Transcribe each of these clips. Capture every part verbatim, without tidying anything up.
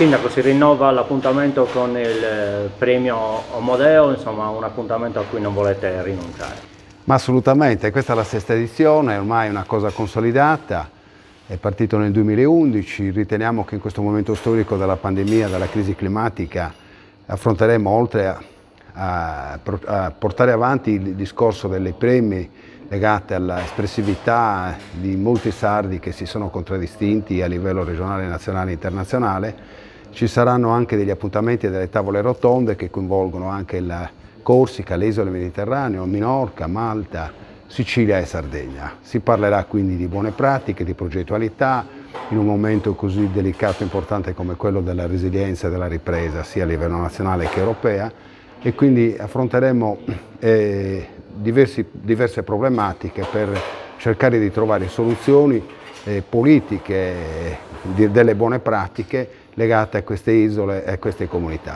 Sindaco, si rinnova l'appuntamento con il premio Omodeo, insomma un appuntamento a cui non volete rinunciare. Ma assolutamente, questa è la sesta edizione, è ormai una cosa consolidata, è partito nel duemilaundici, riteniamo che in questo momento storico della pandemia, della crisi climatica, affronteremo, oltre a, a, a portare avanti il discorso dei premi legati all'espressività di molti sardi che si sono contraddistinti a livello regionale, nazionale e internazionale. Ci saranno anche degli appuntamenti e delle tavole rotonde che coinvolgono anche la Corsica, le isole mediterranee, Minorca, Malta, Sicilia e Sardegna. Si parlerà quindi di buone pratiche, di progettualità, in un momento così delicato e importante come quello della resilienza e della ripresa, sia a livello nazionale che europea, e quindi affronteremo eh, diversi, diverse problematiche per cercare di trovare soluzioni eh, politiche, eh, di, delle buone pratiche legate a queste isole e a queste comunità.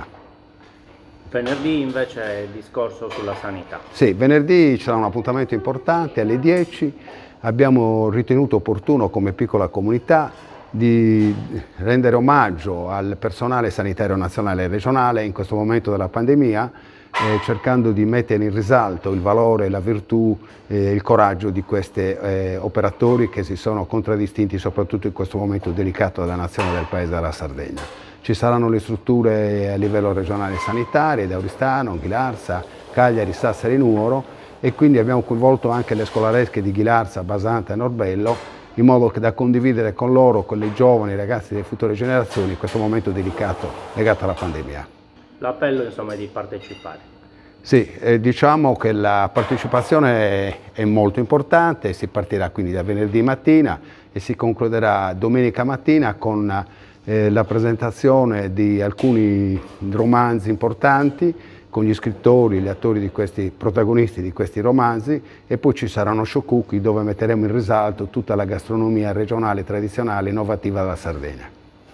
Venerdì invece è il discorso sulla sanità. Sì, venerdì c'era un appuntamento importante alle dieci, abbiamo ritenuto opportuno come piccola comunità di rendere omaggio al personale sanitario nazionale e regionale in questo momento della pandemia, eh, cercando di mettere in risalto il valore, la virtù e eh, il coraggio di questi eh, operatori che si sono contraddistinti soprattutto in questo momento delicato della nazione, del paese della Sardegna. Ci saranno le strutture a livello regionale sanitarie, ad Oristano, Ghilarza, Cagliari, Sassari e Nuoro, e quindi abbiamo coinvolto anche le scolaresche di Ghilarza, Basanta e Norbello, in modo che da condividere con loro, con i giovani, i ragazzi delle future generazioni, in questo momento delicato legato alla pandemia. L'appello insomma è di partecipare. Sì, eh, diciamo che la partecipazione è, è molto importante, si partirà quindi da venerdì mattina e si concluderà domenica mattina con eh, la presentazione di alcuni romanzi importanti, con gli scrittori, gli attori di questi protagonisti di questi romanzi, e poi ci saranno show cookie dove metteremo in risalto tutta la gastronomia regionale tradizionale innovativa della Sardegna.